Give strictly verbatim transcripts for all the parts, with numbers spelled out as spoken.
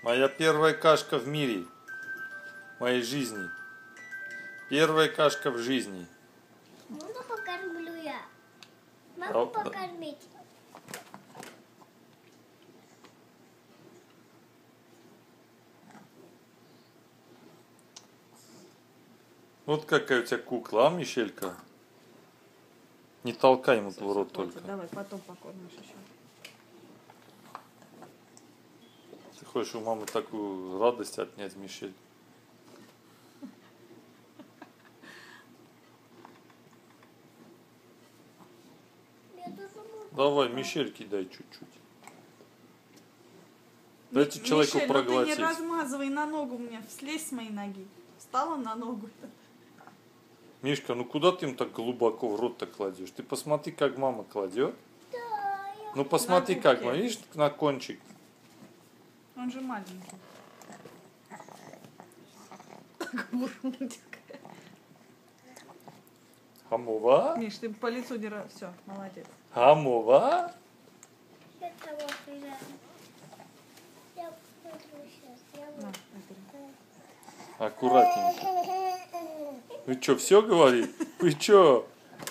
Моя первая кашка в мире. В моей жизни. Первая кашка в жизни. Можно покормлю я? Могу А, покормить? Вот какая у тебя кукла, а, Мишелька? Не толкай ему в рот Вот, только. давай, потом покормишь еще. Ты хочешь у мамы такую радость отнять, Мишель? Я тоже могу. Давай, Мишельке дай чуть-чуть. Дайте человеку Мишель, ну проглотить. ты не размазывай на ногу мне, слезь с моей ноги. Встала на ногу. Мишка, ну куда ты им так глубоко в рот-то кладешь? Ты посмотри, как мама кладет. Да, я... Ну посмотри, На как губки. мама, видишь, на кончик. Он же маленький. Хамова? Миш, ты по лицу не раз. Все, молодец. Хамова? Я того приятно. Я посмотрю сейчас. Я На, вот. это. Аккуратненько. Вы что, все говорите? Вы что?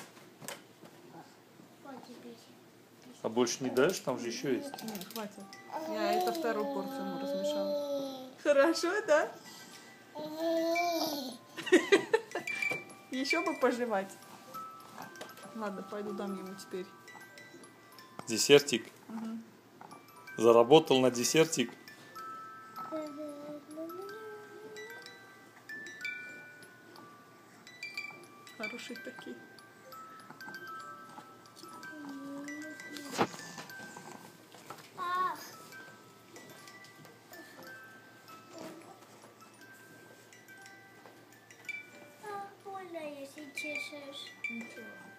Вот теперь. А больше не даешь? Там же еще есть. Нет, хватит. Я это вторую порцию ему размешала. Хорошо, да? Еще бы пожевать. Ладно, пойду дам ему теперь. Десертик. Угу. Заработал на десертик. Хорошие такие. Ах. Ах, больно, если чешешь. Ничего.